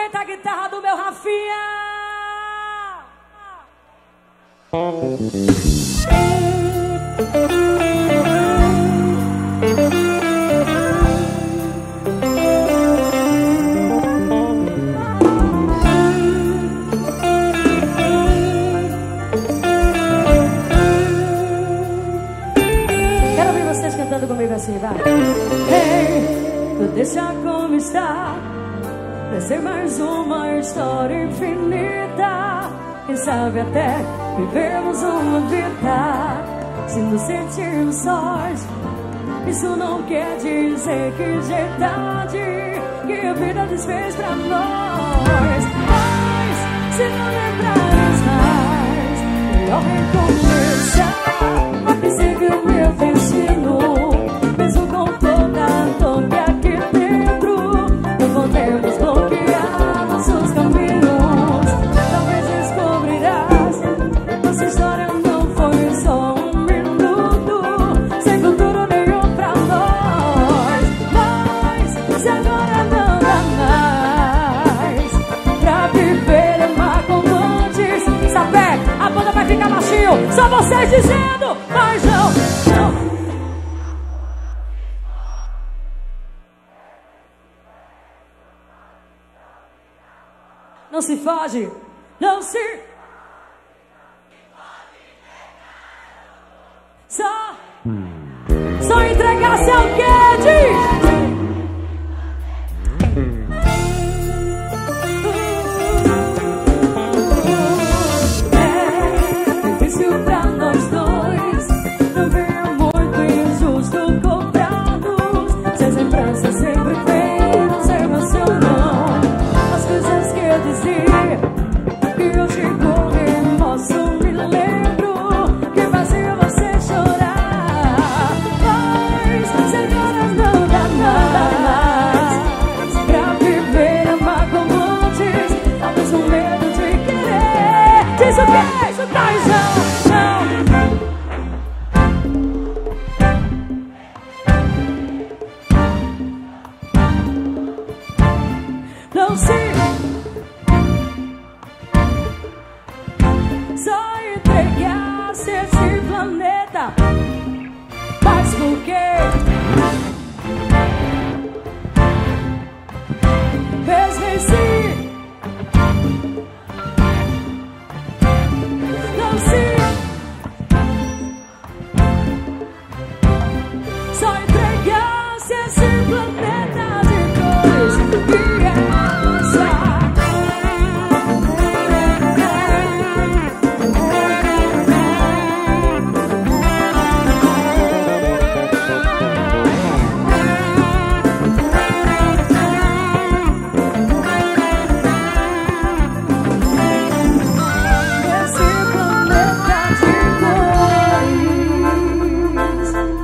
aumenta a guitarra do meu Rafinha. Quero ouvir vocês cantando comigo assim, vai. Hey, não deixa como está. Vai ser mais uma história infinita. Quem sabe até vivermos uma vida. Se nos sentirmos sós, isso não quer dizer que já é tarde, que a vida desfez pra nós. Mas se não lembrares mais, melhor recomeçar e seguir o meu destino. Mesmo com toda a dor que aqui dentro, não podemos bloquear nossos caminhos. Talvez descobrirás, nossa história não foi só um minuto, sem futuro nenhum pra nós. Mas se agora não dá mais pra viver amar como antes, Sapé, a banda vai ficar macio. Só vocês dizendo, mas não, não. Não se foge, não se... Só entregar-se ao que diz. É difícil pra nós dois, não ver muito injusto cobrá-los. Se as lembranças sempre vêm, nos emocionam. As coisas que eu dizia, que hoje com emoção me lembro, que fazia você chorar. Mas se agora não dá mais pra viver, amar como antes, talvez com medo de querer. Diz o que? Isso tá não. Não sei.